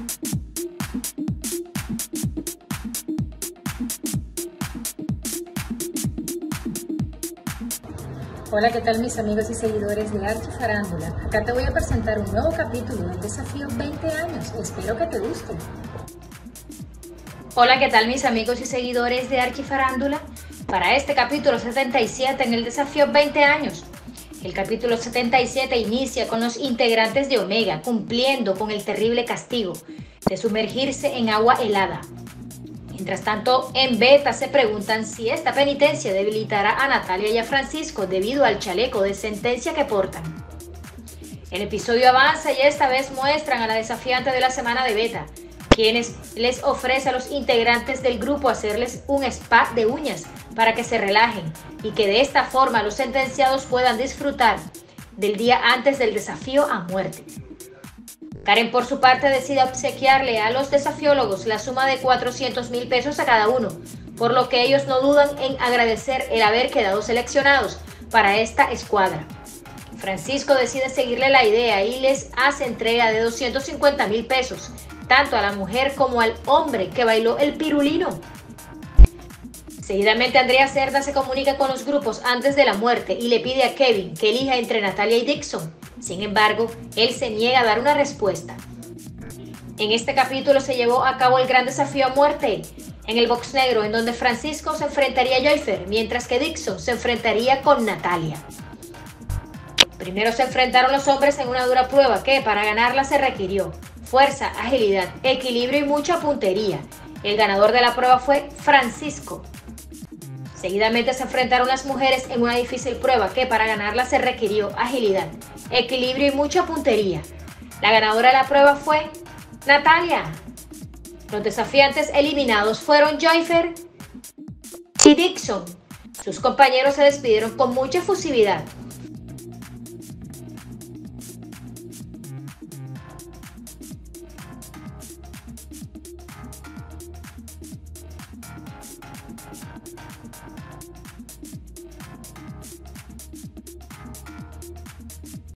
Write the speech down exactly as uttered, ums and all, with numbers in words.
Hola, ¿qué tal mis amigos y seguidores de Archifarándula? Acá te voy a presentar un nuevo capítulo del desafío veinte años. Espero que te guste. Hola, ¿qué tal mis amigos y seguidores de Archifarándula? Para este capítulo setenta y siete en el desafío veinte años. El capítulo setenta y siete inicia con los integrantes de Omega cumpliendo con el terrible castigo de sumergirse en agua helada. Mientras tanto, en Beta se preguntan si esta penitencia debilitará a Natalia y a Francisco debido al chaleco de sentencia que portan. El episodio avanza y esta vez muestran a la desafiante de la semana de Beta, quienes les ofrece a los integrantes del grupo hacerles un spa de uñas para que se relajen y que de esta forma los sentenciados puedan disfrutar del día antes del desafío a muerte. Karen por su parte decide obsequiarle a los desafiólogos la suma de cuatrocientos mil pesos a cada uno, por lo que ellos no dudan en agradecer el haber quedado seleccionados para esta escuadra. Francisco decide seguirle la idea y les hace entrega de doscientos cincuenta mil pesos, tanto a la mujer como al hombre que bailó el pirulino. Seguidamente Andrea Cerda se comunica con los grupos antes de la muerte y le pide a Kevin que elija entre Natalia y Dixon. Sin embargo, él se niega a dar una respuesta. En este capítulo se llevó a cabo el gran desafío a muerte en el box negro, en donde Francisco se enfrentaría a Joyfer, mientras que Dixon se enfrentaría con Natalia. Primero se enfrentaron los hombres en una dura prueba que, para ganarla, se requirió fuerza, agilidad, equilibrio y mucha puntería. El ganador de la prueba fue Francisco. Seguidamente se enfrentaron las mujeres en una difícil prueba que para ganarla se requirió agilidad, equilibrio y mucha puntería. La ganadora de la prueba fue Natalia. Los desafiantes eliminados fueron Joyfer y Dixon. Sus compañeros se despidieron con mucha efusividad.